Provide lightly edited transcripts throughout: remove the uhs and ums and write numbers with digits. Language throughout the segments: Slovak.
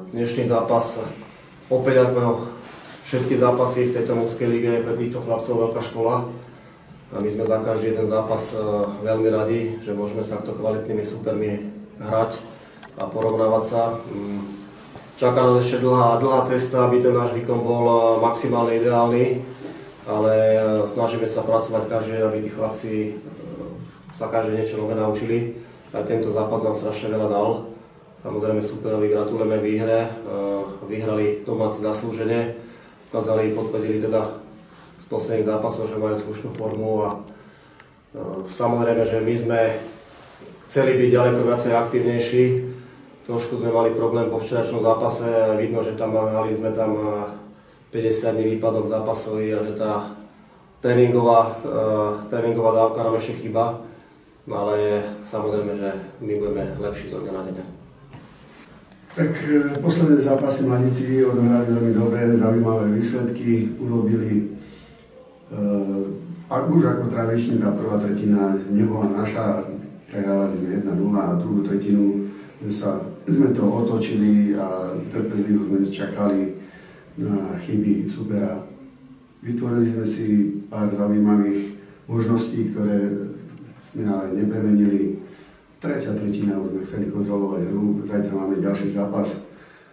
Dnešný zápas, opäť ako všetky zápasy v tejto mužskej lige, je pre týchto chlapcov veľká škola. A my sme za každý jeden zápas veľmi radi, že môžeme sa takto kvalitnými supermi hrať a porovnávať sa. Čaká nás ešte dlhá cesta, aby ten náš výkon bol maximálne ideálny, ale snažíme sa pracovať každý, aby tí chlapci sa každé niečo nové naučili. Aj tento zápas nám strašne veľa dal. Samozrejme superovi gratulujeme výhre, vyhrali domáci zaslúžene, potvrdili teda z posledných zápasov, že majú slušnú formu a samozrejme, že my sme chceli byť ďaleko viacej aktívnejší. Trošku sme mali problém po včerajšom zápase, vidno, že tam mali sme tam 50 dní výpadok zápasový a že tá tréningová dávka nám ešte chýba, ale samozrejme, že my budeme lepší zo dňa na deň. Tak posledné zápasy mladíci odohrali veľmi dobré, zaujímavé výsledky, urobili. Ak už ako tradične tá prvá tretina nebola naša, prehrávali sme 1-0 a druhú tretinu sme to otočili a trpezlivo sme čakali na chyby supera. Vytvorili sme si pár zaujímavých možností, ktoré sme ale nepremenili. Tretia tretina už sme chceli kontrolovať hru, zajtra máme ďalší zápas.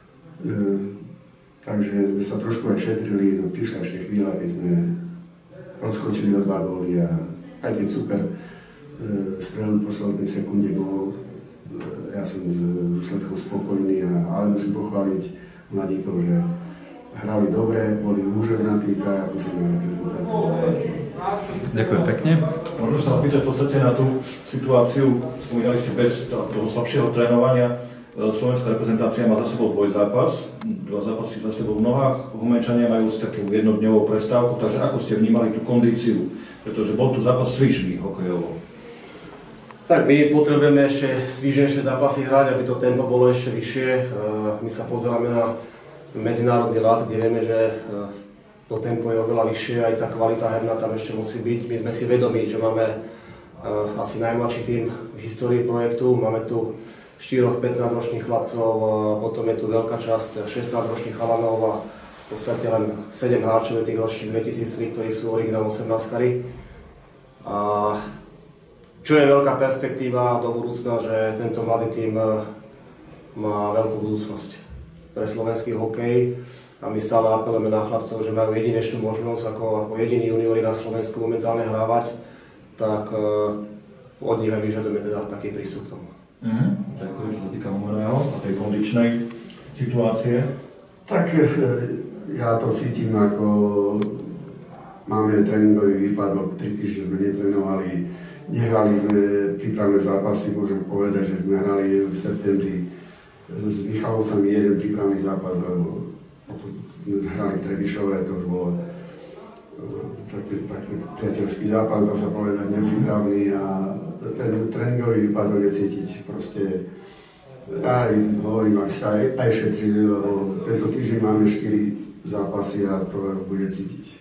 Takže sme sa trošku aj šetrili, no prišla ešte chvíľa, keď sme odskočili o 2 góly a aj keď super strelil v poslednej sekunde gól, ja som z výsledkov spokojný, ale musím pochváliť mladíkov, že hrali dobre, boli úžernatí, tak ako sa nám reprezentanti. Ďakujem pekne. Môžem sa opýtať v podstate na tú situáciu, spomínali ste bez toho slabšieho trénovania. Slovenská reprezentácia má za sebou dvojzápas, 2 zápasy za sebou v nohách, Humenčania majú takú jednodňovú prestávku, takže ako ste vnímali tú kondíciu? Pretože bol tu zápas svižný hokejovo. Tak my potrebujeme ešte svižnejšie zápasy hrať, aby to tempo bolo ešte vyššie. My sa pozeráme na medzinárodný ľad, kde vieme, že to tempo je oveľa vyššie, aj tá kvalita herná tam ešte musí byť. My sme si vedomí, že máme asi najmladší tým v histórii projektu. Máme tu 4-15-ročných chlapcov, potom je tu veľká časť 16-ročných chalanov a v podstate len 7 hráčov je tých ročných 2003, ktorí sú originál 18-kari. Čo je veľká perspektíva do budúcna, že tento mladý tím má veľkú budúcnosť pre slovenský hokej. A my stále apelujeme na chlapcov, že majú jedinečnú možnosť ako jediní juniori na Slovensku momentálne hrávať, tak od nich aj vyžadujeme teda taký prístup k tomu. Ďakujem, čo sa týka Humeného a tej kondičnej situácie. Tak ja to cítim ako máme tréningový výpadok, 3 týždne sme netrénovali, nehrali sme prípravné zápasy, môžem povedať, že sme hrali v septembri s Michalovcami jeden prípravný zápas, lebo hrali v Trebišove, to už bolo taký priateľský zápas, dá sa povedať, neprípravný a ten tréningový výpadok je cítiť proste. Ja im hovorím, ak sa aj šetrili, lebo tento týždeň máme 4 zápasy a to bude cítiť.